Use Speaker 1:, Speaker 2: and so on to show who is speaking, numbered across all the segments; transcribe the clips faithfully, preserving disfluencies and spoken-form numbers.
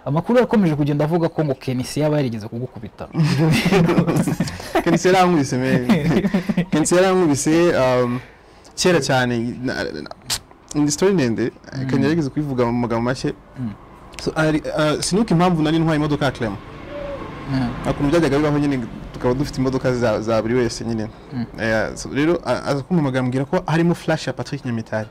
Speaker 1: amakuru yakomeje kugenda avuga ko ngo K N C yaba yarigeze kugukubita
Speaker 2: K N C yarankubise me K N C yarankubise um kera cyane in the story ndende kanya yigeze kubivuga mu magambo make so sinuka impamvu nari ntwaye imodoka ya Clem akuntu byajyaga bibaho nyine tukaba dufite imodoka za za buri wese nyine rero aza kumumagambira ko harimo flash ya Patrick Nyamitari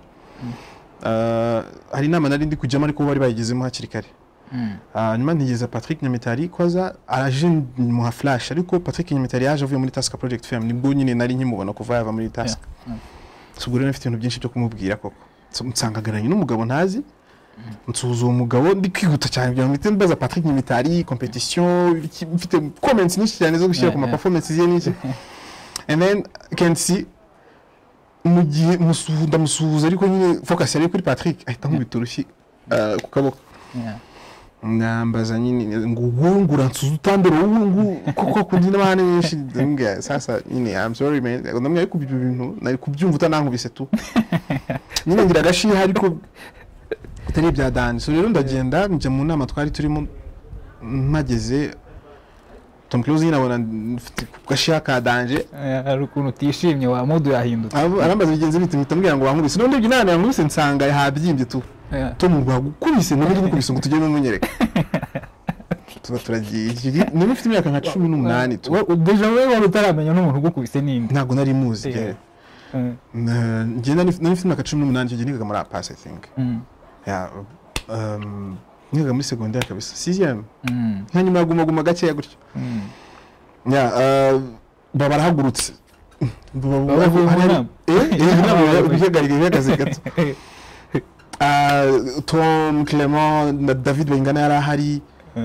Speaker 2: hari nama nari ndi kujyamo ariko bari bayigezemo hakiri kare nyuma ntigeza Patrick Nyamitari kwaza araje mu flash ariko Patrick Nyamitari yaje avuye muri Tusker Project Fame nibwo nyine nari nkimubona kuva yava muri Tusker sugure nafite ibintu byinshi byo kumubwira koko nsangagaranye n'umugabo ntazi nsuhuza uwo mugabo ndi kwihuta cyane bya mite mbaza Patrick Nyamitari competition mfite comments nyinshi cyane zo gushyira ku ma performances ye n'iki and then K N C mugiye musuhuza musuhuza ariko nyine focus yari kuri Patrick ahita nkubita urushyi ku kaboko nambaza nyine ngo ngura nsuhuza utambere ubu kuko kundi n'abana benshi nge sasa nyine I'm sorry man ndamwe ariko ibyo bintu nari kubyumva utanankubise tu nyine ngira gashi ariko utari bya dani so rero ndagenda nje mu nama twari turimo mageze Tom Close nyina bona gashaka danje
Speaker 1: ari ukuntu utishimye wa modu yahindutse
Speaker 2: arambaza bigenze bite mitambwira ngo wankubise none ibyo nana yankubise nsanga habyimbye tu Tom ngo gukubise ngo gukubise ngo tujye mu munyereka tuba turagiye niba ufite imyaka nka cumi n'umunani tu
Speaker 1: deja wewe wari utaramenya n'umuntu gukubise ninde
Speaker 2: ntago nari muzi ngenda nifite imyaka cumi n'umunani cyo nigaga muri pass I think ya um nigaga muri secondaire kabisa sixième nka nyuma guma guma gace gutyo ya baba barahagurutse baba eh bihagarika bihagaze gato ah Tom Clement na David Bengana yari ahari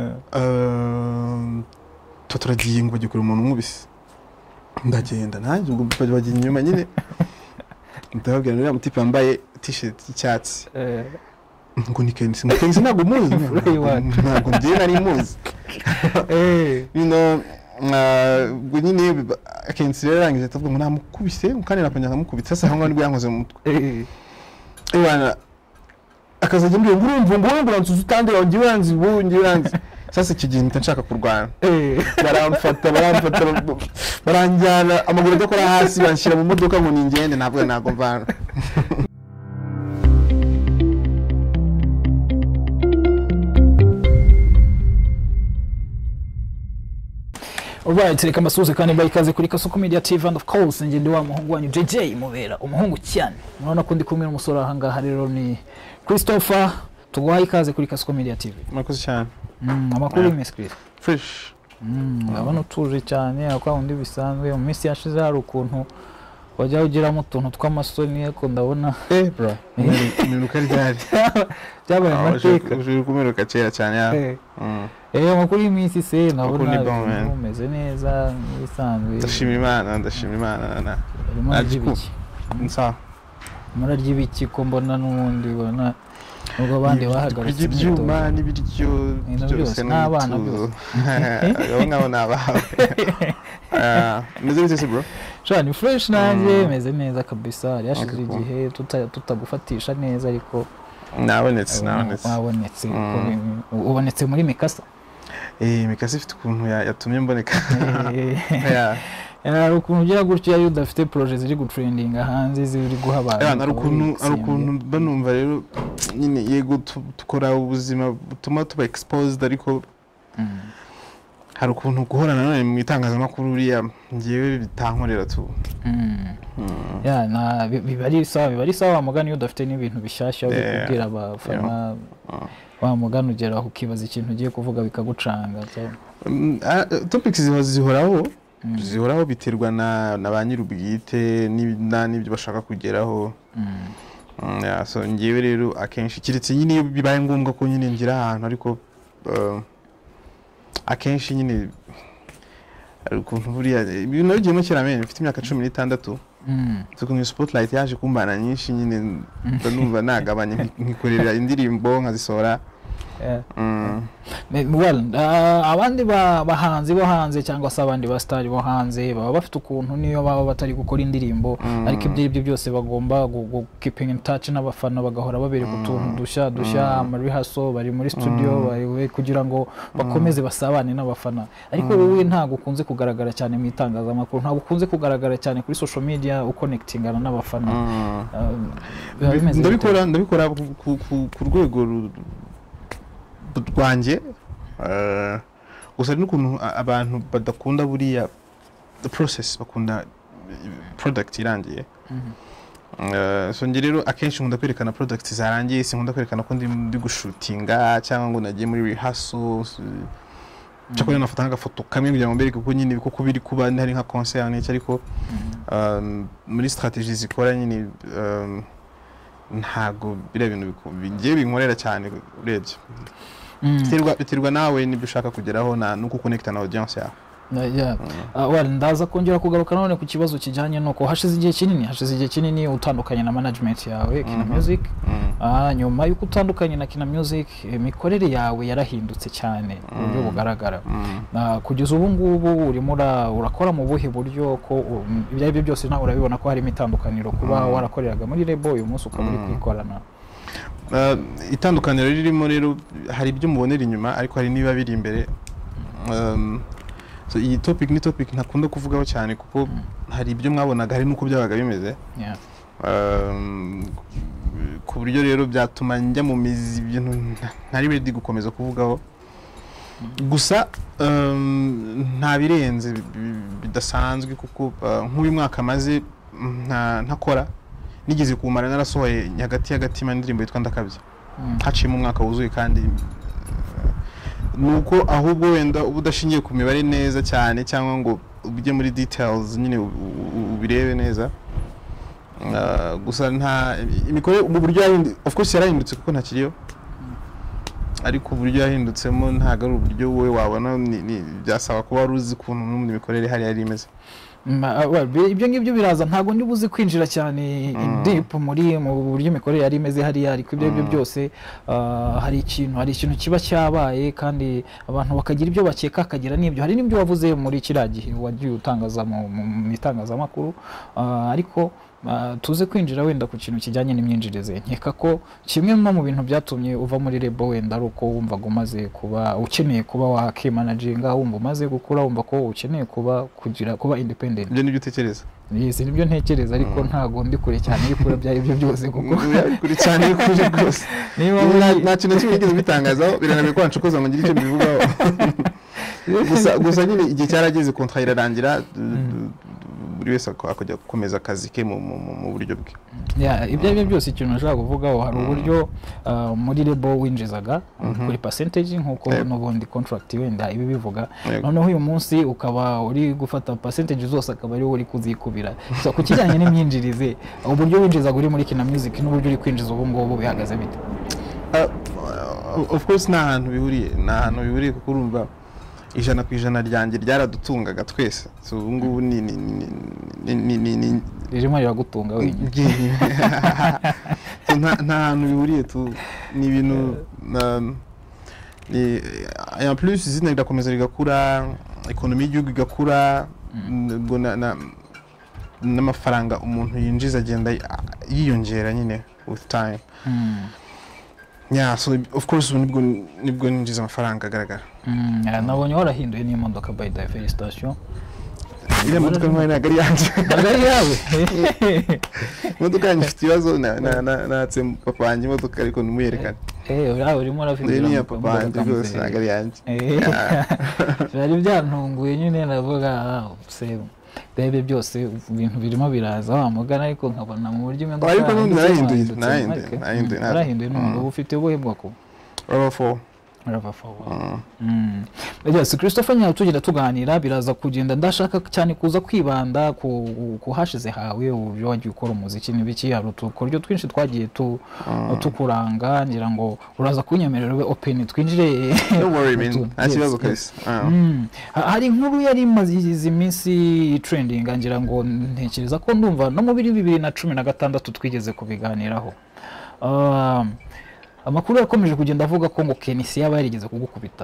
Speaker 2: euh tuturagiye ngo bagikora umuntu nkubise ndagenda nanjye ngo bagiye inyuma nyine ndababwira n'uriya mutipe yambaye t-shirt y'icyatsi ngo ni K N C K N C ntabwo muzi ntabwo ngiye nari muzi eh bino ngo nyine K N C yarangije tavuga ngo namukubise kandi napanya nkamukubita sasa aho ngani yankoze mu mutwe eh eh bana akazaje mbye ngurumva ngo ngo nsuzu utandira ngiye yanzi bo ngiye yanzi sasa kigiye nshaka kurwana eh baramfata baramfata baranjyana amaguru adakora hasi banshira mu modoka ngo ningende ntabwo nago mvana
Speaker 1: Alright, reka mbasuhuze kandi bayikaze kuri Kakooza Media T V and of course nje ndi wa muhungu wanyu J J Mubera umuhungu cyane murabona ko ndi kumwe n'umusore aha ngaha rero ni Christopher tuguhaye ikaze kuri Kakooza Media T V
Speaker 2: makoze cyane
Speaker 1: mm amakuru Miss Chris
Speaker 2: fresh
Speaker 1: mm abano tuje cyane akwa undi bisanzwe mu minsi yashize hari ukuntu wajya ugira mu tuntu tw'amasoni ko ndabona
Speaker 2: eh bro ni kari gari
Speaker 1: byabaye amateka
Speaker 2: uje kumeruka cyera cyane ya
Speaker 1: mm eh amakuru y'iminsi se nabona umeze neza bisanzwe
Speaker 2: ndashima Imana ndashima Imana na
Speaker 1: najibiki
Speaker 2: nsa
Speaker 1: mararya ibiki ko mbona n'ubundi bona ubwo abandi bahagaritse
Speaker 2: ibyuma n'ibiryo byose
Speaker 1: n'abana byose
Speaker 2: abo ngabo nabahawe ah meze bite bro
Speaker 1: cyane fresh nanjye meze neza kabisa yashize igihe tutagufatisha neza ariko
Speaker 2: nabonetse nabonetse
Speaker 1: nabonetse ubonetse muri Mikasa
Speaker 2: eh Mikasa ifite ukuntu yatumye mboneka ya
Speaker 1: ya ukuntu ugira gutyo yayo udafite project ziri gutrendinga hanze ziri guhabara
Speaker 2: ya narukuntu arukuntu banumva rero nyine yego tukora ubuzima butuma tuba exposed ariko hari ukuntu guhorana none mu itangazamakuru uriya ngiye bitankorera tu
Speaker 1: ya na bibari sawa bibari sawa mugani udafite n'ibintu bishyashya byo kubwira abafana wa mugani ugera ukibaza ikintu ugiye kuvuga bikagucanga
Speaker 2: topics zihoraho zihoraho biterwa na na nyir'ubwite n'ibyo bashaka kugeraho ya so ngiye rero akenshi kiritse nyine bibaye ngombwa ko nyine ngira ahantu ariko akenshi nyine ukuntu buriya ibintu nabigiyemo kera mene mfite imyaka cumi n'itandatu tukunye spotlight yaje kumbana nyinshi nyine ndanumva nagabanye nkikorera indirimbo nkazisohora
Speaker 1: well abandi bahanzi bo hanze cyangwa se abandi ba star bo hanze baba bafite ukuntu niyo baba batari gukora indirimbo ariko ibyo ibyo byose bagomba keeping in touch n'abafana bagahora babereka utuntu dushya dushya muri haso bari muri studio bari kugira ngo bakomeze basabane n'abafana ariko wowe ntago ukunze kugaragara cyane mu itangazamakuru ntago ukunze kugaragara cyane kuri social media uconnectingana n'abafana
Speaker 2: ndabikora ndabikora ku rwego rwanjye gusa n'ukuntu abantu badakunda buriya the process bakunda product irangiye so nge rero akenshi nkunda kwerekana product zarangiye sinkunda kwerekana ko ndi gushutinga cyangwa ngo nagiye muri rehearsal cyakora nafata agafoto kamwe kugira ngo mbereke ko nyine ko biri kuba hari nka concert n'icyo ariko muri strategy zikora nyine ntago bira ibintu bigiye binkorera cyane urebye biterwa biterwa nawe nibyo ushaka kugeraho na nuko connecta na audience yawe
Speaker 1: yeah well ndaza kongera kugaruka none ku kibazo kijanye nuko hashize igihe kinini hashize igihe kinini utandukanye na management yawe Kina Music ah nyuma yuko utandukanye na Kina Music imikorere yawe yarahindutse cyane uburyo bugaragara kugeza ubu ngubu urimo urakora mu buhe buryo ko ibyo ibyo byose nawe urabibona ko hari imitandukaniro kuba warakoreraga muri label uyu munsi ukaba uri kwikorana
Speaker 2: itandukaniro ririmo rero hari ibyo mubonera inyuma ariko hari niba biri imbere so iyi topic ni topic ntakunda kuvugaho cyane kuko hari ibyo mwabonaga hari nuko byabaga bimeze ku buryo rero byatuma njya mu mizi ibintu ntari ready gukomeza kuvugaho gusa nta birenze bidasanzwe kuko nk'uyu mwaka maze ntakora nigeze kumara narasohoye hagati y'agatima indirimbo yitwa ndakabye haciye mu mwaka wuzuye kandi nuko ahubwo wenda ubudashingiye ku mibare neza cyane cyangwa ngo ubije muri details nyine ubirebe neza gusa nta imikore mu buryo of course yarahindutse kuko ntakiriyo ariko uburyo yahindutsemo ntago ari uburyo wowe wabona byasaba kuba ruzi kuntu n'undi mikorere hari yari imeze
Speaker 1: ibyo ngibyo biraza ntago ndi buzi kwinjira cyane deep muri mu buryo imikorere yari imeze hari ariko ibyo ibyo byose hari ikintu hari ikintu kiba cyabaye kandi abantu bakagira ibyo bakeka akagira n'ibyo hari n'ibyo wavuze muri kiragihe wagiye utangaza mu itangazamakuru ariko tuze kwinjira wenda ku kintu kijyanye n'imyinjirize nkeka ko kimwe mu bintu byatumye uva muri label wenda ari uko wumvaga umaze kuba ukeneye kuba wakimanaginga wumva umaze gukura wumva ko ukeneye kuba kugira kuba independent
Speaker 2: ibyo nibyo utekereza
Speaker 1: yes nibyo ntekereza ariko ntago ndi kure cyane y'ikura byari ibyo byose kuko
Speaker 2: kuri cyane kuri rwose niba nta kintu cyigeze bitangazaho biranabe ko ancokoza ngo ngire icyo bivugaho gusa gusa nyine igihe cyarageze contrat irarangira buri wese akajya gukomeza akazi ke mu buryo bwe
Speaker 1: yeah ibyo ibyo byose ikintu nashaka kuvugaho hari uburyo muri label winjizaga kuri percentage nkuko n'ubundi contract wenda ibi bivuga noneho uyu munsi ukaba uri gufata percentage zose akaba ari uri kuzikubira so ku kijyanye n'imyinjirize uburyo winjizaga uri muri Kina Music n'uburyo uri kwinjiza ubu ngubu bihagaze bite
Speaker 2: of course nta hantu bihuriye nta hantu bihuriye kuko urumva ijana ku ijana ryanjye ryaradutungaga twese so ubu ngubu ni ni ni ni
Speaker 1: ririmo riragutunga wenyine
Speaker 2: nta hantu bihuriye tu ni ibintu en plus izina rirakomeza rigakura ekonomi y'igihugu igakura ngo n'amafaranga umuntu yinjiza agenda yiyongera nyine with time yeah so of course nibwo nibwo ninjiza amafaranga agaragara
Speaker 1: nabonye warahinduye n'imodoka by the felicitation
Speaker 2: ile modoka nk'ayo nagari yanjye
Speaker 1: nagari yawe
Speaker 2: modoka yanjye ifite ibibazo na na natse papa wanjye imodoka ariko numuyerekana
Speaker 1: eh uraho urimo urafite
Speaker 2: ni papa wanjye rwose nagari yanjye
Speaker 1: byari byantunguye nyine navuga se bebe byose ibintu birimo biraza wamugana ariko nkabona mu buryo umwe
Speaker 2: ariko n'undi narahinduye narahinduye narahinduye
Speaker 1: narahinduye n'ubu ufite ubuhe bwoko
Speaker 2: Rava four
Speaker 1: Rava four mm yes Christopher nyawe tugira tuganira biraza kugenda ndashaka cyane kuza kwibanda ku hashize hawe uburyo wagiye ukora umuziki n'ibiki hari utukoryo twinshi twagiye tu tukuranga ngira ngo uraza kunyemerera we open twinjire
Speaker 2: don't worry man akibazo kase
Speaker 1: hari inkuru yari imaze iminsi trending ngira ngo ntekereza ko ndumva no mu bibiri na cumi na gatandatu twigeze kubiganiraho amakuru yakomeje kugenda avuga ko ngo K N C yaba yarigeze kugukubita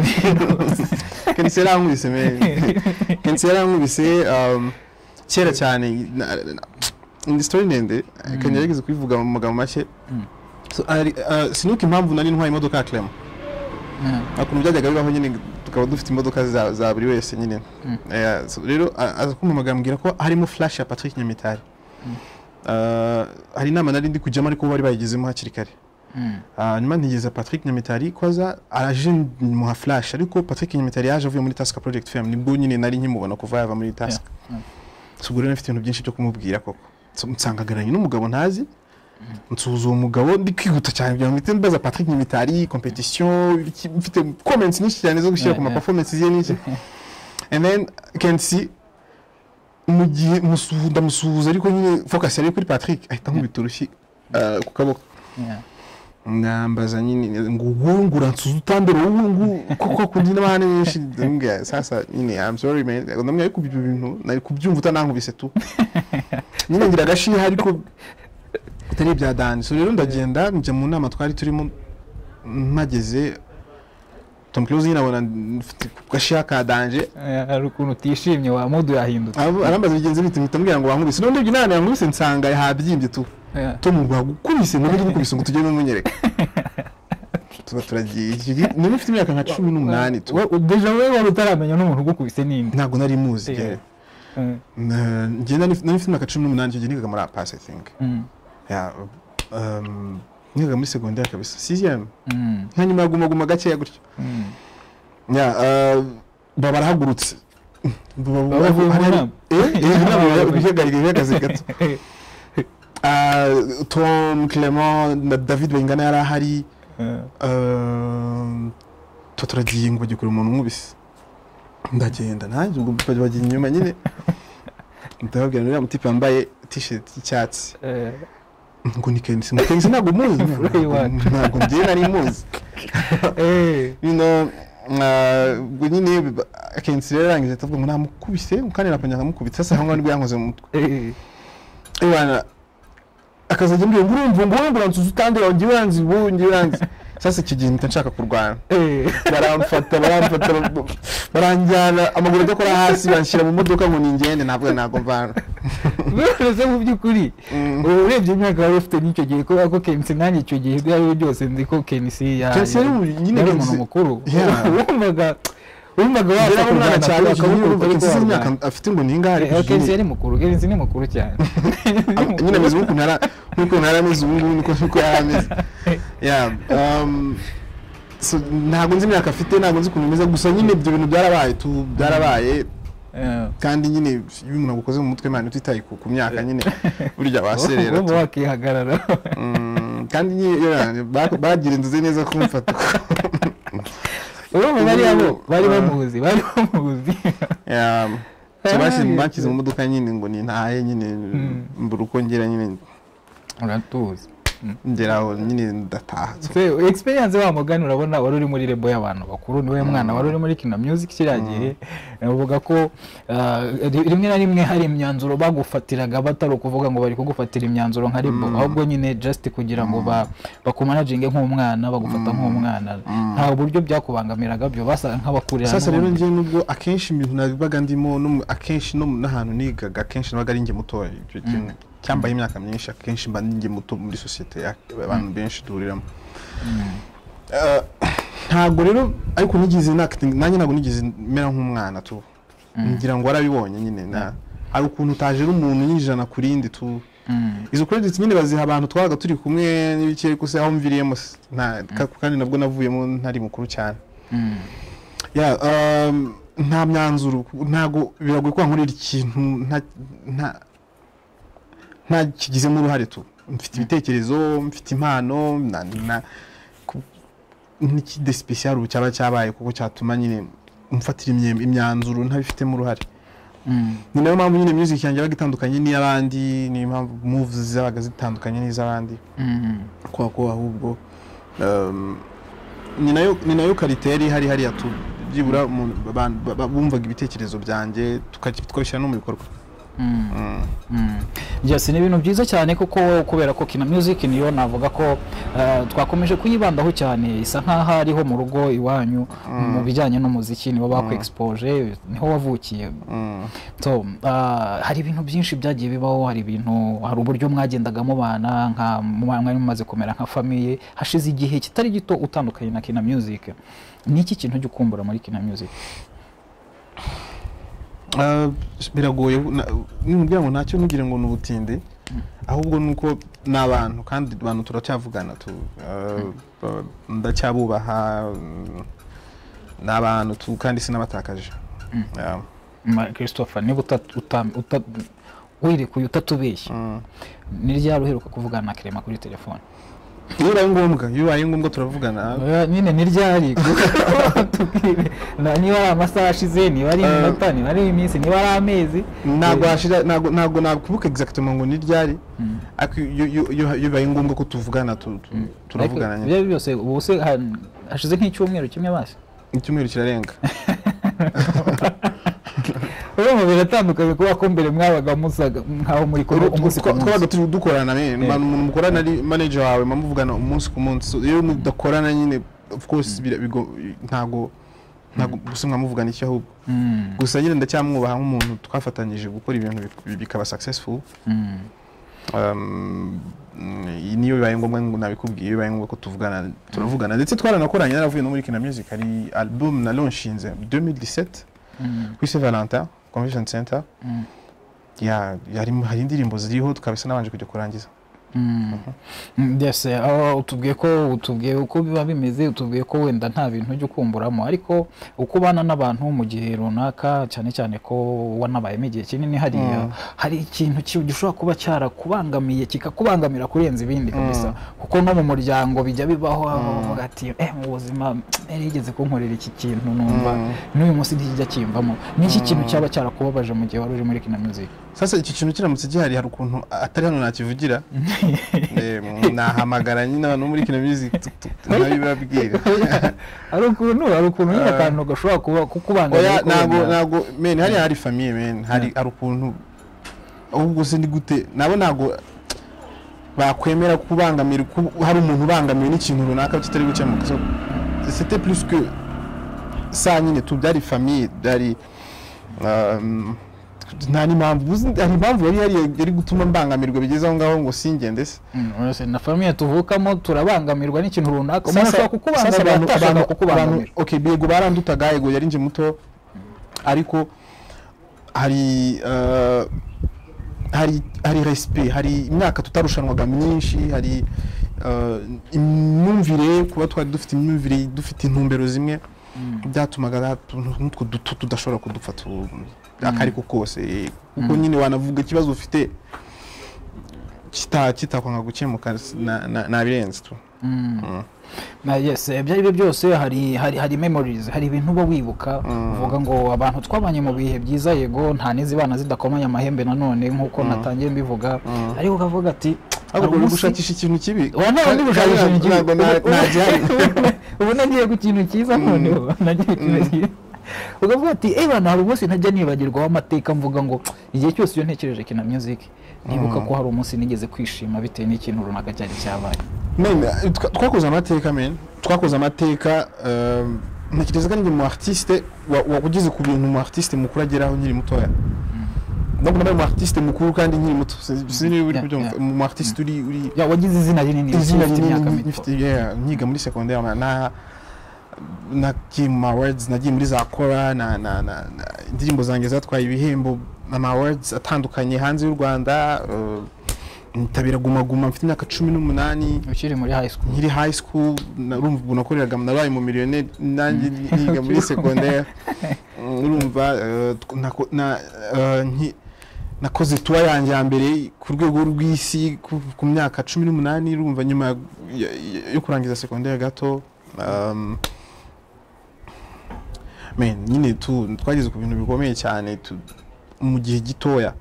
Speaker 2: K N C yarankubise me K N C yarankubise kera cyane indi story ndende kandi yarigeze kubivuga mu magambo make sinuka impamvu nari ntwaye imodoka ya Clem akuntu byajyaga bibaho nyine tukaba dufite imodoka za za buri wese nyine rero aza kumpamagara ambwira ko harimo flash ya Patrick Nyamitari hari inama nari ndi kujyamo ariko bari bayigezemo hakiri kare nyuma ntigeze Patrick Nyamitari kwaza araje muha flash ariko Patrick Nyamitari yaje avuye muri Tusker Project Fame nibwo nyine nari nkimubona kuva yava muri Tusker sugure nafite ibintu byinshi byo kumubwira koko nsangagaranye n'umugabo ntazi nsuhuza uwo mugabo ndi kwihuta cyane bya mite mbaza Patrick Nyamitari competition mfite comments nyinshi cyane zo gushyira ku ma performances ye n'iki and then K N C mu gihe musuhuza musuhuza ariko nyine focus yari kuri Patrick ahita nkubita urushyi ku kaboko nambaza nyine ngo ngura nsuhuza utambere ubu koko kundi n'abana benshi ndambya sasa nyine I'm sorry man ndamya ariko ibyo bintu nari kubyumva utanankubise tu nyine ngira gashi ariko utari bya dance so rero ndagenda njya mu nama twari turimo mpageze Tom Close nyinabona gashya ka danje
Speaker 1: ari ukuntu utishimye wa modu yahindutse
Speaker 2: arambaza bigenze bite mpitambwira ngo wankubise none ibyo nana yankubise nsanga yabyimbye tu Tom ngo gukubise ngo biri gukubise ngo tujye no munyereka tuba turagiye niba ufite imyaka nka cumi n'umunani tu
Speaker 1: deja we wari utaramenya n'umuntu gukubise ninde
Speaker 2: ntago nari muzi ngenda nifite imyaka cumi n'umunani cyo nigaga muri pass I think ya um niga muri secondaire kabisa sixième hanyuma guma guma gake gutyo ya baba barahagurutse baba eh bihagarika bihagaze gato ah Tom Clement na David Bengana yari ahari euh tuturagiye ngo gikora umuntu nkubise ndagenda nanjye ngo bagiye inyuma nyine ndababwira n'uriya mutipe yambaye t-shirt y'icyatsi ngo ni K N C K N C ntabwo muzi ntabwo ngiye nari muzi eh bino ngo nyine K N C yarangije tavuga ngo namukubise kandi napanya nkamukubita sasa hango nibwo yankoze mu mutwe eh eh wana akazaje mbye ngurumva ngo ngo nsuzu utandira ngiye wanzi bo ngiye wanzi sasa kigiye nshaka kurwana eh baramfata baramfata baranjyana amaguru cyo kora hasi banshira mu modoka ngo ningende ntabwo nago mvana bose mu byukuri urebye imyaka yari ufite n'icyo gihe ko ako K N C nanjye icyo gihe byari byose nzi ko K N C ya nyine umuntu mukuru wumvaga wumvaga wafata umwana cyane akavuga ko imyaka afite ngo ningari K N C yari mukuru K N C ni mukuru cyane nyine meze uko ntara nuko narameze ubu ngubu niko niko yarameze ya um so ntago nzi imyaka afite ntago nzi kumeza gusa nyine ibyo bintu byarabaye tu byarabaye kandi nyine iyo umuntu agukoze mu mutwe mane utitaye ku myaka nyine burya baserera
Speaker 1: ubu wakihagarara
Speaker 2: kandi nyine bagira inzuze neza kumfata
Speaker 1: ubu bari abo bari bamuzi bari bamuzi
Speaker 2: ya Sebashi bakize mu modoka nyine ngo ni ntaye nyine mburuko ngera nyine
Speaker 1: uratuzi
Speaker 2: ngeraho nyine ndataha
Speaker 1: so experience wa mugani urabona wari uri muri rebo y'abantu bakuru niwe mwana wari uri muri Kina music kiragiye uvuga ko rimwe na rimwe hari imyanzuro bagufatiraga bataro kuvuga ngo bari kugufatira imyanzuro nka rebo ahubwo nyine just kugira ngo bakumanaginge nk'umwana bagufata nk'umwana nta buryo byakubangamiraga byo basa nk'abakurira
Speaker 2: sasa rero ngiye nubwo akenshi ibintu nabibaga ndimo akenshi no n'ahantu nigaga akenshi nabaga ari nge mutoya icyo kintu cyambaye imyaka myinshi akenshi mba ninge muto muri societe y'abantu benshi duriramo ntago rero ariko nigize nanjye ntago nigize mera nk'umwana tu ngira ngo warabibonye nyine na ari ukuntu utaje umuntu nyijana kurindi tu izo credits nyine baziha abantu twaga turi kumwe n'ibikeye ko se aho mviriyemo nta kandi nabwo navuyemo ntari mukuru cyane ya nta myanzuro ntago biragoye kwa nkurira ikintu nta nta kigize mu ruhare tu mfite ibitekerezo mfite impano na n'ikide special ubu cyaba cyabaye kuko cyatuma nyine umfatira imyanzuro ntabifite mu ruhare ni nayo mpamvu nyine music yanjye bagitandukanye n'iyabandi ni impamvu moves zabaga zitandukanye n'izabandi kwa ko ahubwo ni nayo ni nayo kariteri hari hari yatu byibura bumvaga ibitekerezo byanjye tukabishyira no mu bikorwa
Speaker 1: yes ni ibintu byiza cyane kuko kubera ko Kina Music niyo navuga ko twakomeje kuyibandaho cyane isa nkaho ariho mu rugo iwanyu mu bijyanye n'umuziki nibo bako expose niho wavukiye so hari ibintu byinshi byagiye bibaho hari ibintu hari uburyo mwagendaga mu bana nka mwari mumaze kumera nka famille hashize igihe kitari gito utandukanye na Kina Music ni iki kintu cyukumbura muri Kina Music?
Speaker 2: biragoye n'umubwira ngo ntacyo nugire ngo n'ubutinde ahubwo nuko nabantu kandi abantu turacyavugana tu ndacyabubaha nabantu tu kandi sinabatakaje
Speaker 1: Christopher niba uta wirekuye utatubeshye ni ryari uheruka kuvugana na Clement kuri telefone?
Speaker 2: Niba ngombwa yubaye ngombwa turavugana
Speaker 1: nyine ni ryari niba amasaha ashize niba ari iminota niba ari iminsi niba ari amezi
Speaker 2: ntago hashira ntago ntago nakubuka exactement ngo ni ryari yubaye ngombwa ko tuvugana turavugana
Speaker 1: nyine byo byose ubuse hashize nk'icyumweru kimwe basi
Speaker 2: icyumweru kirarenga
Speaker 1: Ubu mu biratandukanye kuba ko mbere mwabaga musaga nkaho muri ko umunsi
Speaker 2: twabaga turi dukorana me mukorana ari manager wawe mamuvugana umunsi ku munsi iyo mudakorana nyine of course ntago ntago gusimwa muvugana icyo ahubwo gusa nyine ndacyamwubaha nk'umuntu twafatanyije gukora ibintu bikaba successful um niyo bibaye ngombwa ngo nabikubwiye bibaye ngombwa ko tuvugana turavugana ndetse twaranakoranye naravuye no muri Kina Music hari album na launchinze deux mille dix-sept kuri Saint Valentin Convention Center ya yari hari indirimbo ziriho tukabisa nabanje kujya kurangiza
Speaker 1: yes aho utubwiye ko utubwiye uko biba bimeze utubwiye ko wenda nta bintu byo kumburamo ariko uko bana n'abantu mu gihe runaka cyane cyane ko wanabaye igihe kinini hari hari ikintu gishobora kuba cyara kubangamiye kikakubangamira kurenza ibindi kabisa kuko no mu muryango bijya bibaho ati eh mu buzima yarigeze kunkorera iki kintu numva n'uyu munsi ntikijya kimvamo n'iki kintu cyaba cyarakubabaje mu gihe wari uri muri Kina Music?
Speaker 2: Sasa iki kintu kiramutse gihari hari ukuntu atari hano nakivugira nahamagara nyine abantu muri Kina Music nabibabwira
Speaker 1: ari ukuntu ari ukuntu nyine akantu gashobora kuba kukubangamira
Speaker 2: nago nago men hari hari famille men hari ari ukuntu ahubwo se ni gute nabo nago bakwemera kubangamira hari umuntu ubangamiwe n'ikintu runaka kitari gukemuka c'était plus que ça nyine tu byari famille byari nani mpamvu ari mpamvu yari yari yari gutuma mbangamirwa bigeze aho ngaho ngo singende se
Speaker 1: urase na famille tuvukamo turabangamirwa n'ikintu runaka umuntu ashobora kukubangamira atashaka kukubangamira
Speaker 2: okay bego barandutaga yego yari nje muto ariko hari hari hari respect hari imyaka tutarushanwaga myinshi hari imyumvire kuba twari dufite imyumvire dufite intumbero zimwe byatumaga n'utwo duto tudashobora kudufata akari ko kose kuko nyine wanavuga ikibazo ufite kita kitakwanga gukemuka na birenze tu
Speaker 1: na yes byari byose hari hari hari memories hari ibintu bo wibuka uvuga ngo abantu twabanye mu bihe byiza yego nta nizibana zidakomanya amahembe nanone nkuko natangiye mbivuga ariko ukavuga ati
Speaker 2: ahubwo gushakisha ikintu kibi
Speaker 1: wana ndi gushakisha ikintu kibi najyari ubu nagiye ku kintu cyiza none nagiye kintu ugavuga ati eh bana hari umunsi ntajya nibagirwa amateka mvuga ngo igihe cyose iyo ntekereje Kina Music nibuka ko hari umunsi nigeze kwishima bitewe n'ikintu runaka cyari cyabaye.
Speaker 2: Men twakoze amateka men twakoze amateka ntekereza ko ndi mu artiste wakugize ku bintu mu artiste mukuru ageraho nyiri mutoya donc nabaye mu artiste mukuru kandi nyiri muto sinzi uri kubyumva mu artiste uri uri
Speaker 1: ya wagize izina rinini
Speaker 2: ufite imyaka mito nyiga muri secondaire na nagiye mu awards nagiye muri za kora na na na indirimbo zanjye zatwaye ibihembo na awards atandukanye hanze y'u Rwanda nitabira guma guma mfite imyaka cumi n'umunani
Speaker 1: ukiri muri high school
Speaker 2: nkiri high school narumva ubu nakoreraga nabaye mu millionaire nanjye niga muri secondaire urumva na nakoze tuwa yanjye ya mbere ku rwego rw'isi ku myaka cumi n'umunani urumva nyuma yo kurangiza secondaire gato men nyine tu twageze ku bintu bikomeye cyane mu gihe gitoya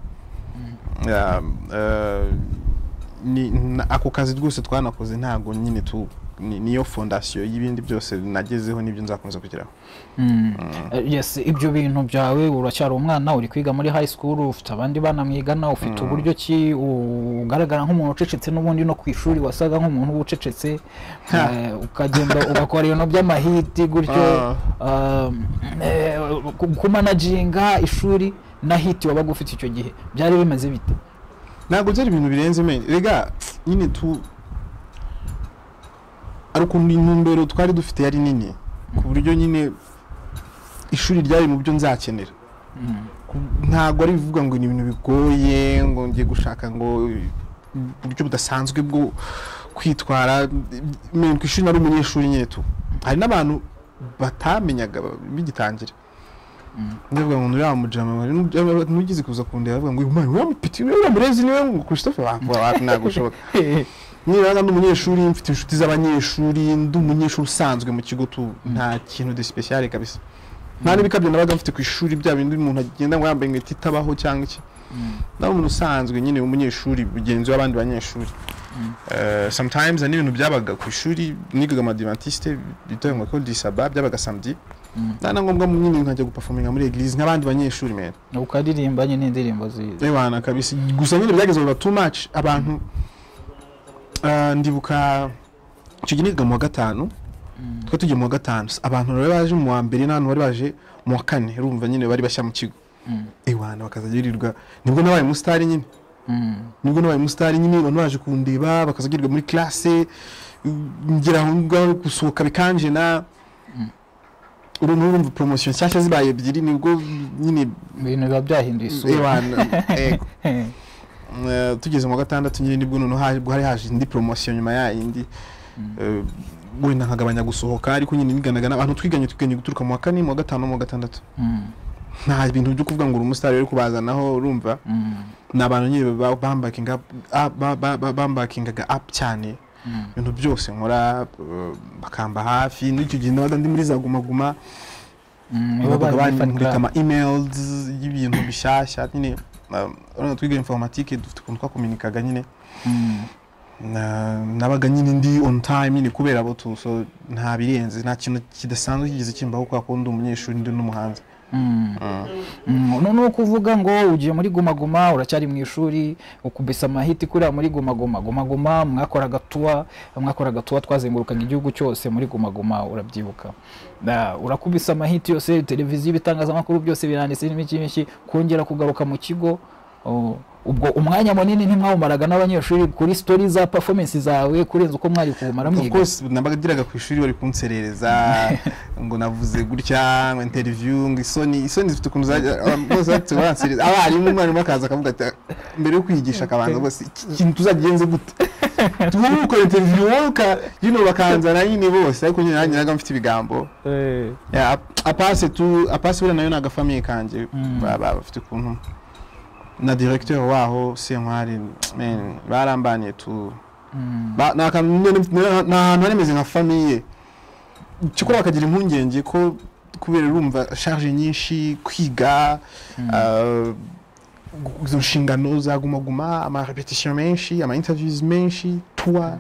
Speaker 2: ni ako kazi rwose twanakoze ntago nyine tu niyo fondation y'ibindi byose nagezeho n'ibyo nzakomeza kugeraho.
Speaker 1: Yes, ibyo bintu byawe uracyari umwana uri kwiga muri high school, ufite abandi bana mwigana, ufite uburyo ki ugaragara nk'umuntu ucecetse n'ubundi no kwishuri wasaga nk'umuntu ucecetse, ukagenda ugakora ibintu by'amahiti gutyo, kumanaginga ishuri na hiti wabaga ufite icyo gihe byari bimeze bite?
Speaker 2: Ntabwo byari ibintu birenze men, rega nyine tu ariko intumbero twari dufite yari nini ku buryo nyine ishuri ryari mu byo nzakenera. Ntabwo ari bivuga ngo ni ibintu bigoye ngo ngiye gushaka ngo uburyo budasanzwe bwo kwitwara. Ku ishuri nari umunyeshuri nyine tu, hari n'abantu batamenyaga bigitangira. Ndavuga ngo nuri amujama nugize kuza kundeba bavuga ngo uyu mwana uramupiti uramurezi niwe ngo Christopher wakwa nagushoboka. Niraga n'umunyeshuri mfite inshuti z'abanyeshuri, ndi umunyeshuri usanzwe mu kigo tu, nta kintu de special kabisa. Nta n'ibikabyo nabaga mfite ku ishuri bya bindi umuntu agenda ngo yambaye inkweto itabaho cyangwa iki. Naho umuntu usanzwe nyine umunyeshuri bigenzi w'abandi banyeshuri. Sometimes ani ibintu byabaga ku ishuri nigaga Adventiste bitoye ngo ko disaba byabaga samedi. Nana ngombwa nyine nkajya guperforminga muri eglise nk'abandi banyeshuri mera.
Speaker 1: Ukadirimba nyine indirimbo zize.
Speaker 2: Ebana kabisa. Gusa nyine byageze over too much abantu. Ndibuka icyo gihe niga mu wa gatanu, twa tugiye mu wa gatanu, abantu bari baje mu wa mbere n'abantu bari baje mu wa kane, urumva nyine bari bashya mu kigo. Ewana bakazagirirwa, nibwo nabaye mu star nyine. Nibwo nabaye mu star nyine, abantu baje kundeba bakazagirirwa muri classe, ngira ngo gusohoka bikanje na urumva urumva promotion cyashya zibaye ebyiri, nibwo nyine
Speaker 1: ibintu biba byahinduye isura.
Speaker 2: Ewana ego. Tugeze mu gatandatu nyine nibwo none hari haje indi promotion nyuma ya indi. Wenda nkagabanya gusohoka, ariko nyine niganaga n'abantu twiganye twiganye guturuka mu wa kane mu wa gatanu mu wa gatandatu. Nta bintu byo kuvuga ngo uri umustar rero kubazanaho, urumva n'abantu nyine bambakinga bambakingaga up cyane. Ibintu byose nkora bakamba hafi, n'icyo gihe nabaga ndi muri za guma guma. Babaga bandika ama emails y'ibintu bishyashya nyine. Urana twiga informatique dufite kuntu twakominikaga nyine. Nabaga nyine ndi on time nyine kubera abo tu, so nta birenze, nta kintu kidasanzwe kigeze kimbaho kwa kundi umunyeshuri ndi n'umuhanzi.
Speaker 1: None kuvuga ngo ugiye muri guma guma uracyari mu ishuri, ukubisa amahiti kuri muri guma guma guma guma mwakoraga tuwa mwakoraga tuwa twazengurukaga igihugu cyose muri guma guma, urabyibuka? Urakubisa amahiti yose, televiziyo bitangazamakuru byose biranditse n'imiki kongera kugaruka mu kigo. Ubwo umwanya munini ntimwawumaraga n'abanyeshuri kuri story za performance zawe kurenza uko mwari kumara mwiga?
Speaker 2: Of course nabaga diraga ku ishuri bari kunserereza ngo navuze gutya ngo interview ngo isoni isoni zifite kuntu bose bati baransereza. Abari mu mwana makaza akavuga ati mbere yo kwigisha akabanza bose ikintu tuzagenze gute tuvuko interview ka you know bakanzana nyine bose, ariko nyine naga mfite ibigambo. Eh ya apase tu apase bura nayo naga famille kanje baba bafite kuntu na directeur waho Senkwari men barambaniye tu ba na nanemeze nka famille cyukora bakagira impungenge ko kubera urumva charge nyinshi kwiga izo nshingano za guma guma, ama repetition menshi, ama interviews menshi, tour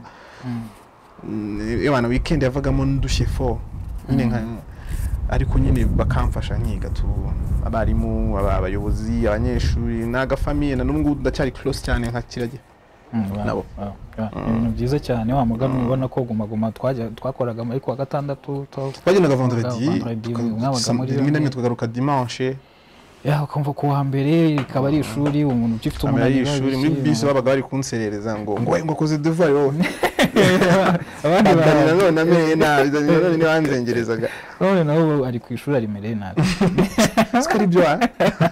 Speaker 2: ewana weekend yavagamo ndushe fo nyine nka, ariko nyine bakamfasha nkiga tu, abarimu abayobozi abanyeshuri naga famille na n'ubwo ndacyari close cyane nka kirage nabo.
Speaker 1: Ibintu byiza cyane wa mugano ubona ko guma guma twajya twakoraga muri kwa gatandatu
Speaker 2: twagendaga vendredi mwabaga muri rimwe na twagaruka dimanche.
Speaker 1: Ya ukumva ko wa mbere ikaba ari ishuri, umuntu ugifite umunani
Speaker 2: ishuri muri bisi babaga bari kunserereza ngo ngo ngo koze devoir yo
Speaker 1: abandi
Speaker 2: bana none amenye nabi none ni banzengerezaga
Speaker 1: none naho ari ku ishuri ari mere nabi
Speaker 2: sikari byo ah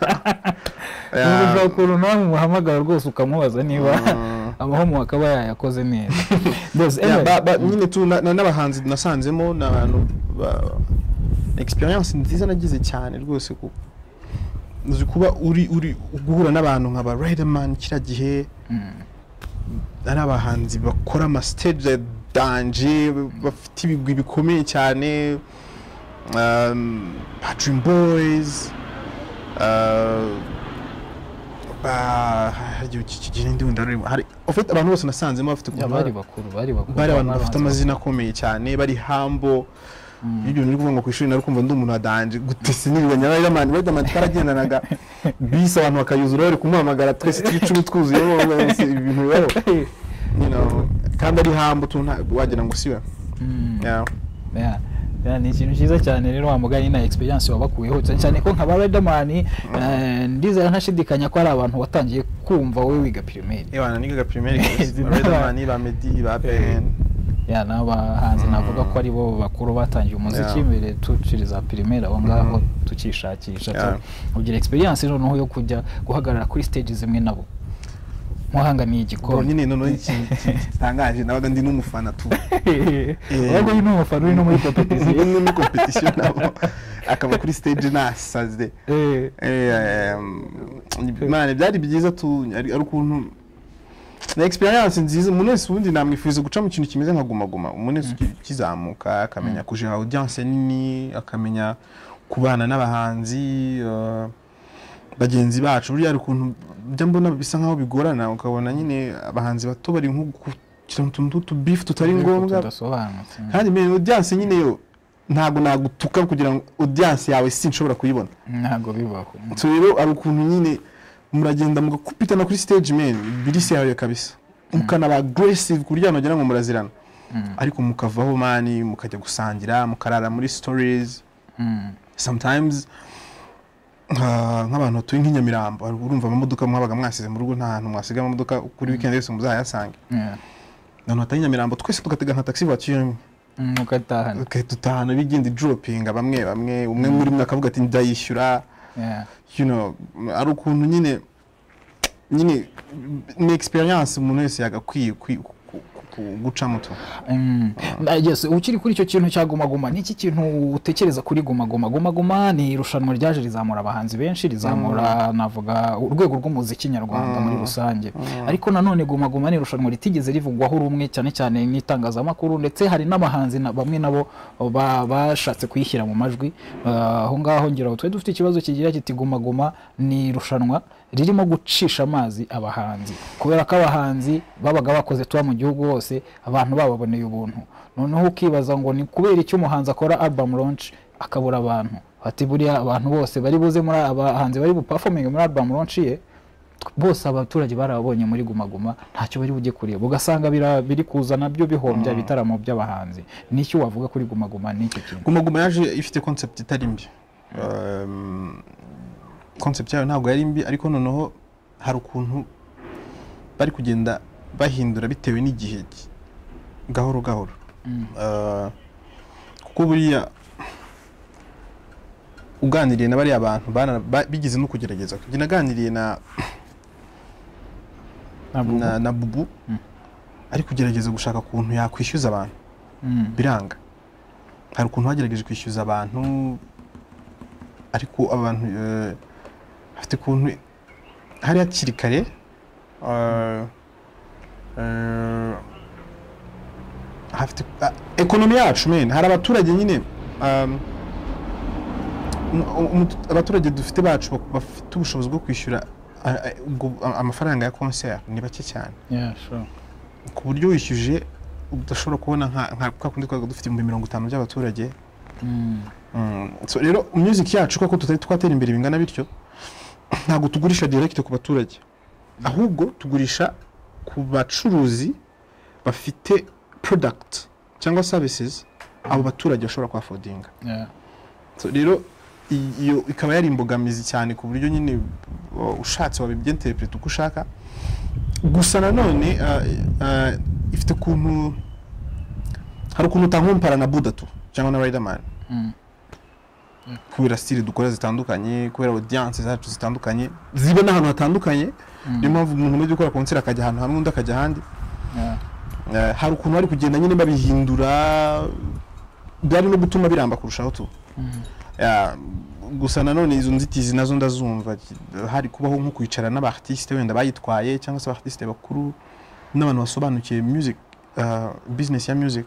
Speaker 1: ubu ko nawe muhamagara rwose ukamubaza niba amahomo akaba yayakoze neza. Those
Speaker 2: nyine tu n'abahanzi nasanzemo n'abantu experience nziza nagize cyane rwose ku uzi kuba uri uri guhura n'abantu nk'aba Riderman kira gihe ari abahanzi bakora ama stage danje bafite ibigwi bikomeye cyane, um Dream Boys, uh ba hagiye kigira ndi ndari hari ofite abantu bose nasanzemo bafite
Speaker 1: bari bakuru bari bakuru
Speaker 2: bari abantu bafite amazina akomeye cyane bari hambo ibyo niri kuvuga ngo ku ishuri nari kumva ndi umuntu adanje gutese nirwa nyara man wenda man twaragendanaga bisa abantu bakayuzura bari kumuhamagara twese twicumi twuzuye bose ibintu rero you know kandi ari hambo tunta wagira ngo siwe yeah
Speaker 1: yeah yeah ni ikintu cyiza cyane rero wamuganye na experience wabakuyeho cyane ko nkaba Riderman ndiza ntashidikanya ko ari abantu watangiye kumva wowe wiga primaire
Speaker 2: ebana niga primaire Riderman ba Medi ba Ben
Speaker 1: ya n'abahanzi navuga ko ari bo bakuru batangiye umuziki mbere tuciriza primaire aho ngaho tukishakisha ugira experience noneho yo kujya guhagarara kuri stage zimwe nabo muhanga ni igikoro
Speaker 2: nyine none iki tangaje nabaga ndi n'umufana tu
Speaker 1: wego ni n'umufana uri no muri competition
Speaker 2: ni muri competition nabo akaba kuri stage nasaze eh eh mane byari byiza tu ari ukuntu na experience nziza umunesi wundi namwifuza guca mu kintu kimeze nka guma guma umunesi kizamuka akamenya kuje audience nini akamenya kubana n'abahanzi bagenzi bacu buri ari ukuntu bya mbona bisa nkaho bigorana ukabona nyine abahanzi bato bari nko gukira utuntu tu beef tutari ngombwa kandi me audience nyine yo ntago nagutuka kugira ngo audience yawe sinshobora kuyibona
Speaker 1: ntago bibaho
Speaker 2: so rero ari ukuntu nyine muragenda mugakupitana kuri stage men birisi yawe kabisa mukana ba aggressive kurya no ngo murazirana ariko mukavaho mani mukajya gusangira mukarara muri stories sometimes nk'abantu batuye nk'inyamirambo urumva amamodoka mwabaga mwasize mu rugo nta hantu mwasiga amamodoka kuri weekend yose muzayasange nano atanye nyamirambo twese tugatega nka taxi voiture
Speaker 1: mukatahana
Speaker 2: ukatutahana bigindi dropping bamwe bamwe umwe muri mwe akavuga ati ndayishyura you know ari ukuntu nyine nyine ni experience umuntu wese yagakwiye guca muto
Speaker 1: yes ukiri kuri icyo kintu cyaguma guma niki kintu utekereza kuri guma guma guma guma ni irushanwa ryaje rizamura abahanzi benshi rizamura navuga urwego rw'umuziki nyarwanda muri rusange ariko nanone guma guma ni irushanwa ritigeze rivugwaho rumwe cyane cyane n'itangazamakuru ndetse hari n'abahanzi bamwe nabo bashatse kuyishyira mu majwi aho ngaho ngira twe dufite ikibazo kigira kiti guma guma ni irushanwa ririmo gucisha amazi abahanzi kubera ko abahanzi babaga bakoze tuwa mu gihugu hose abantu bababoneye ubuntu noneho ukibaza ngo ni kubera icyo umuhanzi akora album launch akabura abantu ati buriya abantu bose bari buze muri abahanzi bari performing muri album launch ye bose abaturage barabonye muri guma guma ntacyo bari bujye kureba ugasanga biri kuza nabyo bihombya bitaramo by'abahanzi nicyo wavuga kuri guma guma n'icyo kintu
Speaker 2: guma guma yaje ifite concept itari mbi concept yayo ntabwo yari mbi ariko noneho hari ukuntu bari kugenda bahindura bitewe n'igihe gahoro gahoro kuko buriya uganiriye na bari abantu bigize no kugerageza kugenda aganiriye na na na bubu ari kugerageza gushaka kuntu yakwishyuza abantu biranga hari ukuntu bagerageje kwishyuza abantu ariko abantu afite kuntu hari akiri kare hafite ekonomi yacu men hari abaturage nyine abaturage dufite bacu bafite ubushobozi bwo kwishyura amafaranga ya concert ni bake cyane
Speaker 1: yeah sure
Speaker 2: ku buryo wishyuje udashobora kubona nka kwa kundi twaga dufite mu mirongo itanu by'abaturage so rero music yacu kuko tutari twatera imbere bingana bityo ntago tugurisha direct ku baturage ahubwo tugurisha ku bacuruzi bafite product cyangwa services abo baturage bashobora kwa affordinga
Speaker 1: yeah
Speaker 2: so rero iyo ikaba yari imbogamizi cyane ku buryo nyine ushatse wabibyenterprete uko ushaka gusa nanone ifite kuntu hari ukuntu utankompara na Buddha tu cyangwa na Riderman kubera style dukora zitandukanye kubera audience zacu zitandukanye ziba n'ahantu hatandukanye niyo mpamvu umuntu umwe ukora concert akajya ahantu hamwe undi akajya ahandi hari ukuntu bari kugenda nyine babihindura byari no gutuma biramba kurushaho tu gusa nanone izo nzitizi nazo ndazumva hari kubaho nko kwicara n'abartiste wenda bayitwaye cyangwa se abartiste bakuru n'abantu basobanukiye music business ya music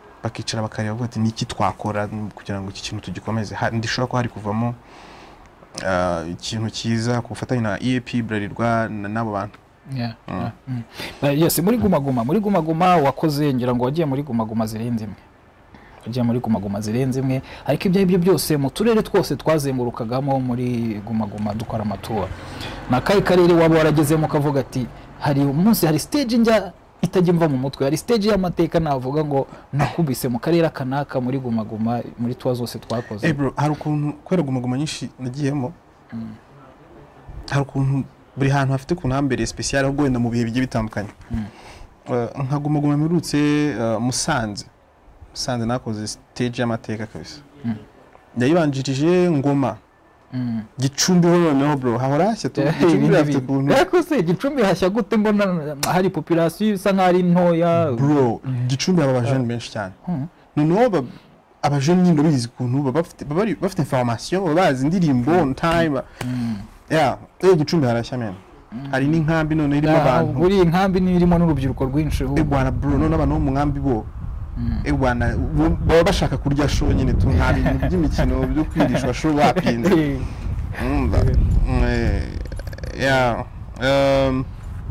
Speaker 2: bakicara bakareba bati niki twakora kugira ngo iki kintu tugikomeze ndishobora ko hari kuvamo ikintu cyiza ku bufatanye na E A P Bralirwa n'abo bantu.
Speaker 1: Yeah. Mm. Mm. Uh, yes, muri Guma Guma, muri Guma Guma wakoze ngira ngo wagiye muri Guma Guma zirenze imwe. Wagiye muri Guma Guma zirenze imwe, ariko ibyo ibyo byose mu turere twose twazengurukagamo muri Guma Guma dukora amatora. Na kai karere wabo waragezemo kavuga ati hari umunsi hari stage njya itajya mva mu mutwe, hari stage y'amateka navuga ngo nakubise mu karere kanaka muri Guma Guma muri twa zose twakoze.
Speaker 2: Eh bro, hari ukuntu kwera Guma Guma nyinshi nagiyemo. Mm. Hari ukuntu buri hantu hafite ku ntambere special ahubwo wenda mu bihe bigiye bitandukanye. Mm. Uh, nka Guma Guma mirutse uh, Musanze. Musanze nakoze stage y'amateka kabisa. Mm. Yayibanjirije Ngoma. Mm. Gicumbi ho noneho bro hahora hashya tu Gicumbi afite kuntu.
Speaker 1: Yako se Gicumbi hashya gute mbona hari population isa nkari ntoya
Speaker 2: bro. Gicumbi aba bajene benshi cyane. Mm. Noneho abajene nyine bizi kuntu baba bafite bari bafite information bazi indirimbo on time. Mm. Yeah, eh Gicumbi harashya men. Mm. Hari n'inkambi none irimo abantu.
Speaker 1: Buri inkambi nirimo n'urubyiruko rwinshi
Speaker 2: ho. Ebwana bro none abantu mu nkambi bo. Ebwana baba bashaka kurya show nyine tu nta bintu by'imikino byo kwirishwa show wapinze. Umva. Yeah. Um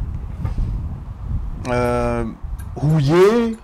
Speaker 2: uh Huye.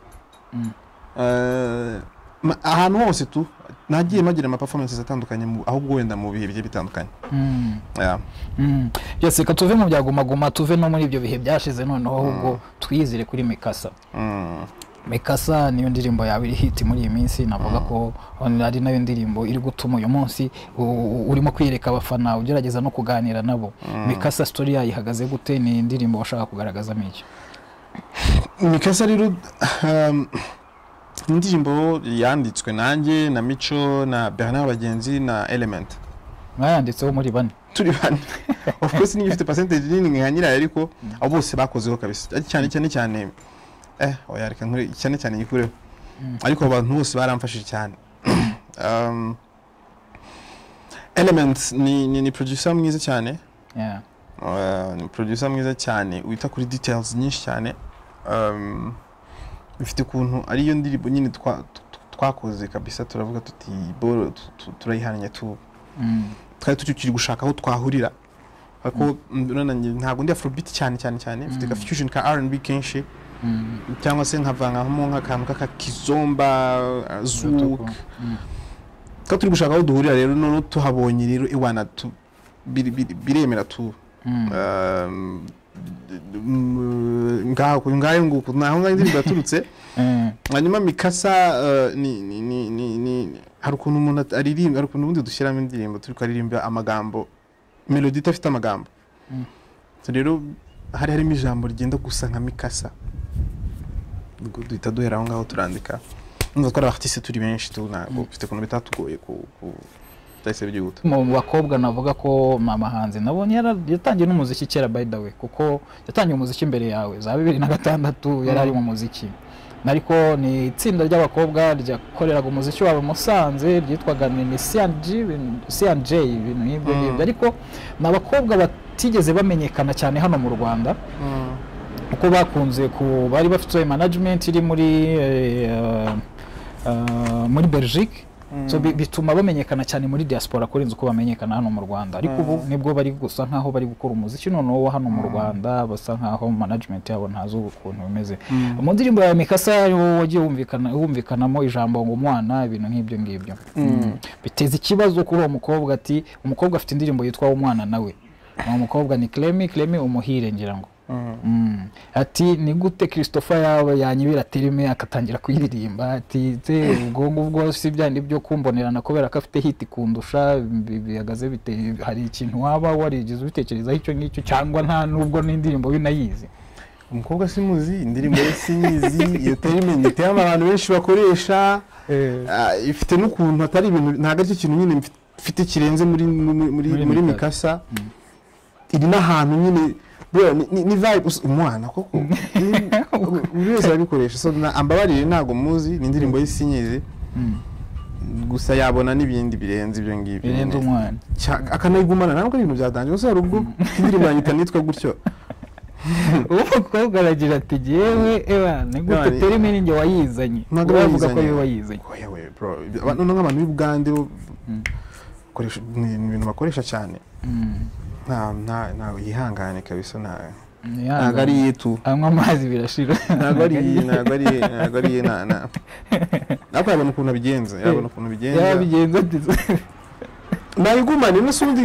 Speaker 2: Uh ahantu hose tu nagiye magira ama performances atandukanye ahubwo wenda mu bihe bigiye bitandukanye. Mm. Yeah.
Speaker 1: Mm. Yes, ka tuve mu bya Guma Guma tuve no muri ibyo bihe byashize noneho ahubwo twizire kuri Mikasa. Mm. Mikasa niyo ndirimbo yawe iri hit muri iyi minsi navuga ko ari nayo ndirimbo iri gutuma uyu munsi urimo kwireka abafana ugerageza no kuganira nabo. Mm. Mikasa story yayihagaze gute ni indirimbo washaka kugaragaza miki?
Speaker 2: Mikasa rero um, indirimbo yanditswe nanjye na Mico na Bernard Bagenzi na Element.
Speaker 1: Mwayanditseho muri bane.
Speaker 2: Turi bane. Of course ni ifite percentage nini nka nyiri ariko abo bose bakozeho kabisa. Cyane cyane cyane eh oya reka nkuri cyane cyane yikureho. Ariko abantu bose baramfashije cyane. Um Element ni ni, ni producer mwiza cyane.
Speaker 1: Yeah.
Speaker 2: Uh, ni producer mwiza cyane wita kuri details nyinshi cyane. Um bifite kuntu ari yo ndirimbo nyine twakoze kabisa turavuga tuti boro turayihanye tu. Mm. Twari tukiri gushaka aho twahurira. Ako nonanye ntago ndi afrobeat cyane cyane cyane mfite ka fusion ka R and B kenshi. Mm. Cyangwa se nkavanga nko nk'akantu kaka kizomba zouk. Mm. Ka turi gushaka aho duhurira rero none tuhabonye rero iwana tu biremera tu. Um ngaho ngayo nguko naho ngaho indirimbo yaturutse. Hanyuma Mikasa ni ni ni ni hari ukuntu umuntu aririmba hari ukuntu ubundi dushyiramo indirimbo turi kwaririmba amagambo melody itafite amagambo. Rero hari harimo ijambo rigenda gusa nka Mikasa ubwo duhita duhera aho ngaho turandika nubwo twari artiste turi benshi tu ntabwo bifite kuntu bitatugoye ku Taise byuta.
Speaker 1: Mu bakobwa navuga ko Umuhanzi nabonye yatangiye n'umuziki kera by the way kuko yatangiye umuziki imbere yawe za bibiri na gatandatu yari ari mu muziki. Nariko ni itsinda ry'abakobwa ryakoreraga umuziki wabo Musanze ryitwaga ni C N J ibintu nk'ibyo ngibyo ariko nabakobwa batigeze bamenyekana cyane hano mu Rwanda. Uko bakunze ku bari bafite management iri muri uh, uh, muri Belgique. Mm. So bituma bamenyekana cyane muri diaspora kurenza uko bamenyekana hano mu Rwanda ariko ubu nibwo bari gusa nkaho bari gukora umuziki noneho wa hano mu Rwanda basa nkaho management yabo ntazo ukuntu bimeze. Mu ndirimbo ya Mikasa wagiye wumvikana wumvikanamo ijambo ngo umwana ibintu nk'ibyo ngibyo. Mm. Biteza ikibazo kuri uwo mukobwa ati umukobwa afite indirimbo yitwa umwana nawe. Uwo mukobwa ni Clemi Clemi umuhire ngira ngo. Mm. Ati ni gute Christopher yawe yanyibira terime akatangira kuyiririmba ati te ubwo ngubwo si byandi byo kumbonerana kubera ko afite hit kundusha bihagaze bite hari ikintu waba warigize ubitekereza icyo ngicyo cyangwa nta nubwo n'indirimbo binayizi.
Speaker 2: Umukobwa simuzi indirimbo y'sinyizi iyo terime nyite abantu benshi bakoresha ifite n'ukuntu atari ibintu ntago ari kintu nyine mfite kirenze muri muri muri Mikasa. Iri n'ahantu nyine bro ni ni vibe umwana koko urese abikoresha so ambabarire ntago muzi ni indirimbo y'sinyizi gusa yabona n'ibindi birenze ibyo ngibyo
Speaker 1: birenze umwana
Speaker 2: akanayigumana ntabwo ibintu byadanje gusa rubwo indirimbo yanyita nitwa gutyo
Speaker 1: ubu ko garagira ati jewe eba ni gute terime ninge wayizanye bavuga ko yo wayizanye
Speaker 2: oya we bro none nk'abantu b'Uganda bakoresha ibintu bakoresha cyane nta nta nta yihangane kabisa nta ntago ari yetu
Speaker 1: anywa amazi birashira
Speaker 2: ntago ari ntago ari ntago ari na na nako yabona ukuntu abigenza yabona ukuntu bigenza
Speaker 1: yabigenza
Speaker 2: nayigumane n'isundi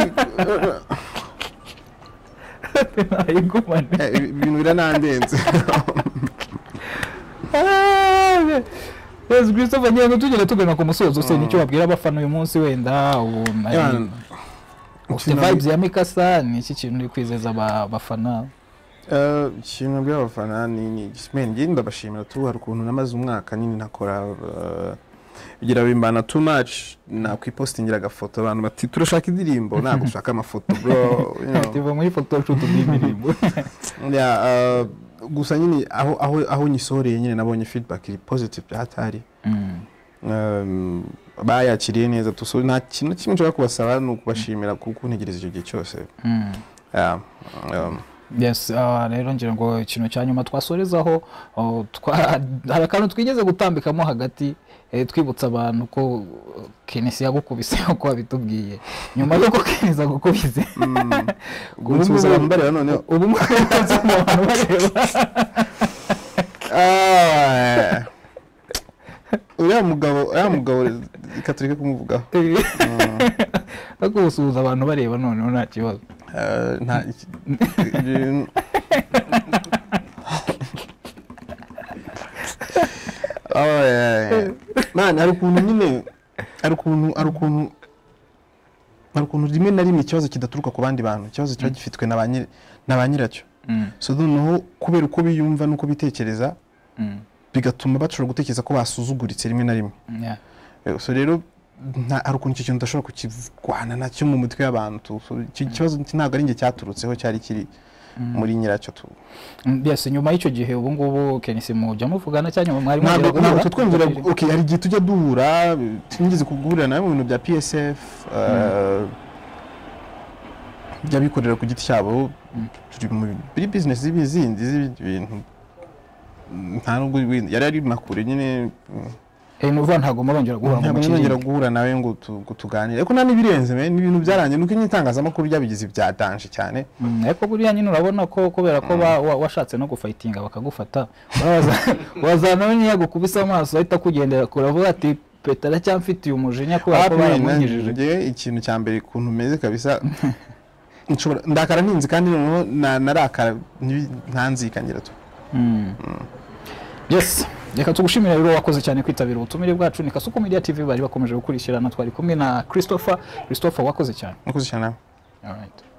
Speaker 1: nayigumane
Speaker 2: ibintu biranandenze
Speaker 1: Yes, Christopher nyene tugere tugana ku musozo se nicyo babwira abafana uyu munsi wenda ubu ufite vibes ya Mikasa ni iki kintu uri kwizeza abafana
Speaker 2: eh kintu bya abafana ni ni men ngenda bashimira tu hari ukuntu namaze umwaka nyine nakora bigira bimbana too much na kwipostingira gafoto abantu bati turashaka indirimbo ntabwo ushaka amafoto bro you know
Speaker 1: tiva muri photo shoot y'indirimbo
Speaker 2: ya gusa nyine aho aho aho nyisoreye nyine nabonye feedback iri positive byatari um bayakiriye neza tuso nta kintu kimwe nshaka kubasaba no kubashimira kuko ntegereza icyo gihe cyose yeah um
Speaker 1: yes rero ngira ngo ikintu cyanyuma twasorezaho hari akantu twigeze gutambikamo hagati twibutsa abantu ko K N C yagukubise uko abitubwiye nyuma yuko K N C agukubise
Speaker 2: gusubiza abantu bareba none
Speaker 1: ubu mwakanze abantu bareba
Speaker 2: ah uriya mugabo uriya mugabo ikaturike kumuvugaho
Speaker 1: ako gusubiza abantu bareba none nta kibazo
Speaker 2: nta oh yeah man ari ukuntu nyine ari ukuntu ari ukuntu ari ukuntu rimwe na rimwe ikibazo kidaturuka ku bandi bantu ikibazo cyo gifitwe na banyiri na banyiracyo so noneho kubera uko biyumva nuko bitekereza bigatuma bacura gutekereza ko basuzuguritse rimwe na rimwe so rero nta ari ukuntu ikintu ndashobora kukigwana nacyo mu mutwe y'abantu ikibazo ntabwo ari nge cyaturutseho cyari kiri muri nyiracyo tu
Speaker 1: yes nyuma y'icyo gihe ubu ngubu K N C mujya muvugana cyangwa mwari
Speaker 2: mwagera ntabwo twumvira okay hari gihe tujya duhura twingize kuguhurira nawe mu bintu bya P S F bya bikorera ku giti cyabo turi muri business z'ibizindi z'ibintu nta nubwo yari ari makuru nyine
Speaker 1: eh nuva ntago murongera guhura
Speaker 2: mu kingira guhura nawe ngo tuganire ariko nani birenze me ni ibintu byarangiye nuko inyitangazamakuru byabigize byadanje cyane
Speaker 1: ariko buriya nyine urabona ko kubera ko washatse no gufightinga bakagufata wazana nyagukubisa amaso ahita kugendera kuravuga ati petara cyamfitiye umujinya ko baramungijije
Speaker 2: ngiye ikintu cyambere kuntu meze kabisa ndakara ntinzi kandi noneho narakara ntanzikangira tu
Speaker 1: yes reka tugushimira rero wakoze cyane kwitabira ubutumire bwacu ni Kasuku Media T V bari bakomeje gukurikirana twari kumwe na Christopher Christopher wakoze cyane
Speaker 2: wakoze cyane
Speaker 1: all right